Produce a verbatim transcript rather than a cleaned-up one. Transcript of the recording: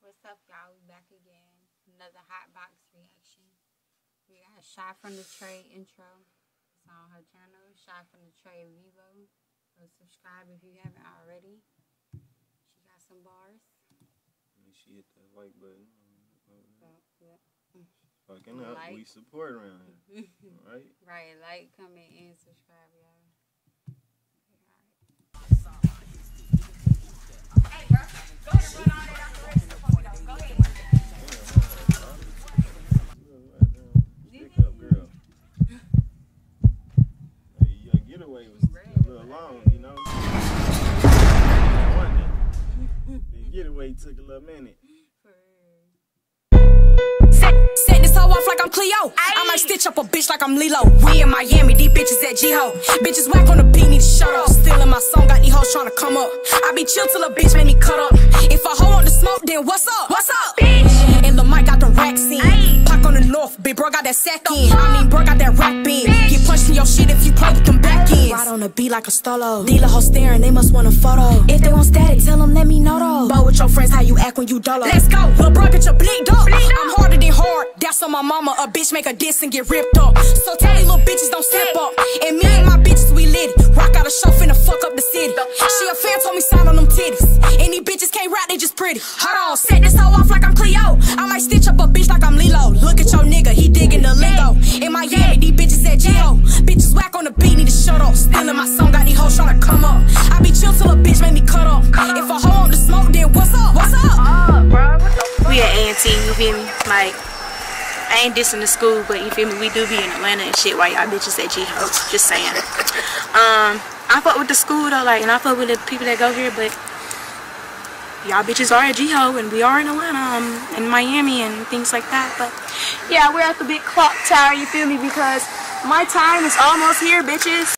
what's up, y'all? We back again. Another hot box reaction. We got a Shot from the Tray intro. It's on her channel, Shot from the Tray Vivo. So subscribe if you haven't already. She got some bars. She hit that like button. So, yeah. Fucking up, like. We support around here. Right? Right, like, comment, and subscribe, y'all. Getaway was a little long, you know. The getaway took a little minute. Set, set this hoe off like I'm Cleo. I might stitch up a bitch like I'm Lilo. We in Miami, these bitches at G-Ho. Bitches whack on the beat, need to shut up. Still in my song, got these hoes tryna come up. I be chill till a bitch make me cut up. If a hoe want the smoke, then what's up? What's up, bitch? And the mic got the racks in. Pac on the north, big bro got that sack in. I mean, bro got that rap in. Get punched in your shit if you play with them back ends. Ride on the beat like a stolo. Dealer hoe staring, they must want a photo. If they want static, tell them let me know though. But with your friends, how you act when you dolo. Let's go, lil' bro, get your bleed up. I'm harder than hard. That's on my mama. A bitch make a diss and get ripped up. So tell these little bitches don't slip up. And me and my bitches, we lit it. Rock out a show, finna fuck up the city. She a fan, told me sign on them titties. And these bitches can't rap, they just pretty. Hold on, set this hoe off like I'm Cleo. I might stitch up a bitch like I'm Lilo. Look at your nigga, he digging the lingo. In Miami, these bitches at G-Ho. Bitches whack on the beat, need to shut up. Still in my song, got these hoes tryna come up. I be chill till a bitch make me cut up. If a hoe want the smoke, then what's up? What's up? Uh, bro, what the fuck? We at A and T, you feel me? Like, I ain't dissing the school, but you feel me? We do be in Atlanta and shit while y'all bitches at G-Ho. Just saying. Um, I fuck with the school though, like, and I fuck with the people that go here, but y'all bitches are at G-Ho and we are in Atlanta, um, in Miami and things like that. But yeah, we're at the big clock tower, you feel me? Because my time is almost here, bitches.